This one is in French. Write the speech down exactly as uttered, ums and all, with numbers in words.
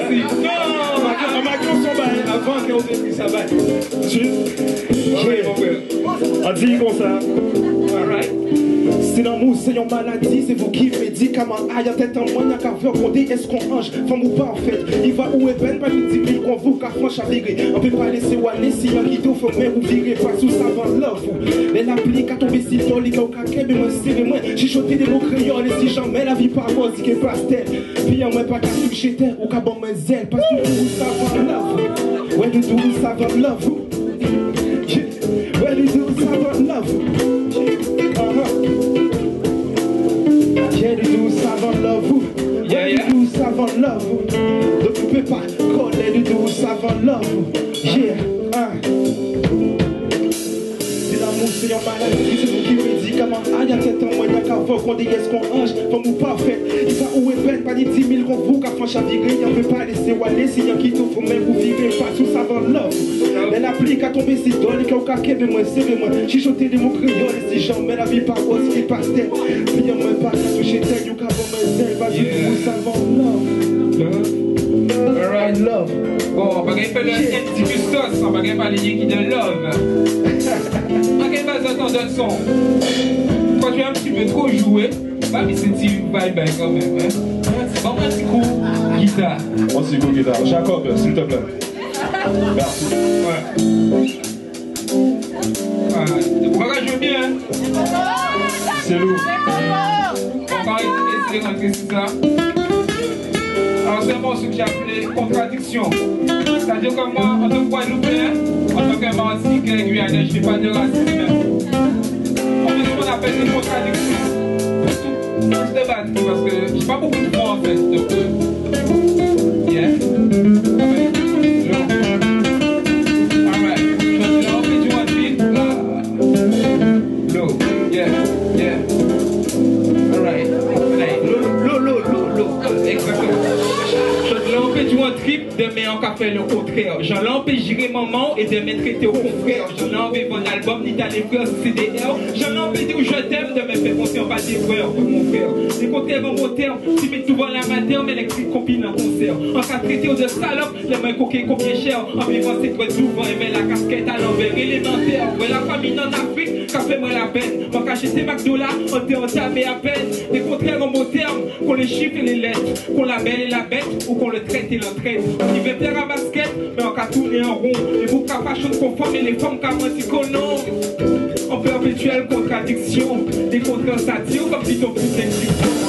merci. Non, ma maman s'en va avant qu'elle ait pris sa balle. On dit comme ça. Alright. C'est l'amour, c'est une maladie, c'est vous qui médicament. Aïe, tête en moins, y'a qu'à faire compter, est-ce qu'on ange, femme ou pas en fait. Il va où est ben, pas de dix mille qu'on vous, qu'à franche à virer. On peut pas laisser ou aller, si y'a qui t'offre, mais vous virez pas sous savant love. Mais l'applique à tomber si tôt, les gars, au caquet, mais moi, serrez moi. J'ai choqué des mots crayons, et si jamais la vie par moi, si qu'elle pastel. Puis y'a moi pas qu'à toucher terre, ou qu'à bon mes ailes, parce que tout savant love. Ouais, tout savant love. Ouais, tout savant love. Yeah, they do savant love. Yeah, they do savant love. Ne pouvez pas coller, they do savant love. Yeah, hein. C'est l'amour, c'est un maladie, c'est vous qui médicament. Ah, y'a tête en moi, y'a qu'à voir qu'on dit est-ce qu'on ange, femme ou pas fait. Il va où est peine, pas des dix mille qu'on vous, qu'à franche à virer. Y'en peut pas laisser ou aller, si y'a qui t'offre, même vous vivez pas sous savant love. Mais l'applique à tomber si tôt, les gars, au caquet, mais moi, serrez-moi. J'ai choqué des mots crayons, et si jamais la vie par moi, si pas pastel. Puis y'a moi pas qu'à toucher terre, y'a qu'à voir mes ailes, vas-y, vous savant love. Alright, love. Bon, on va gagner le M T Custos, on va gagner par les qui de love. On va gagner pas d'entendre de son. Quand tu es un petit peu trop joué, bah, mais c'est une vibe quand même. Hein? C'est bon, un petit coup guitare. Un petit coup guitare. Jacob, s'il te plaît. Merci. Ouais. Ouais. Pourquoi je joue bien? C'est lourd. On va essayer de rentrer sur ça. Alors c'est un morceau que j'ai appelé Contradiction. C'est-à-dire que moi, en tant que Guadeloupéen, en tant que Martiniquais, Guyanais, je ne fais pas de racisme. On fait ce qu'on appelle des contradictions. Tout se débattre parce que je n'ai pas beaucoup de mots en fait. Donc, euh, yeah. Alright. Je vais faire du one beat. Low. Yeah. Yeah. Alright. Low, low, low, low, low. Exactement. Je l'ai du un trip, demain on fait le contraire. J'en l'empêcherai maman et demain traiter au confrère. J'en l'envie mon album, ni t'as les frères C D R. J'en l'empêche où je t'aime, demain fais penser en pas des frères, mon frère. Les contraires en mon terme, si mets souvent la matin, mais l'électrique copine en concert. En cas traité de salope, les mains coquées combien cher. En vivant c'est toi souvent, et met la casquette à l'envers élémentaire. Ouais, la famille en Afrique, ça fait moi la peine. M'en cacher ces McDo là, on t'est entamé à peine. Les contraires en mon terme, qu'on les chiffre et les lettres, qu'on la belle et la bête, ou qu'on le traite et l'entraîne. Il veut faire un basket, mais on va tourner en rond. Les boucs à fashion conforme et les femmes qu'à anticonon. En perpétuelle contradiction, les contraires s'attirent comme si ton plus d'exception.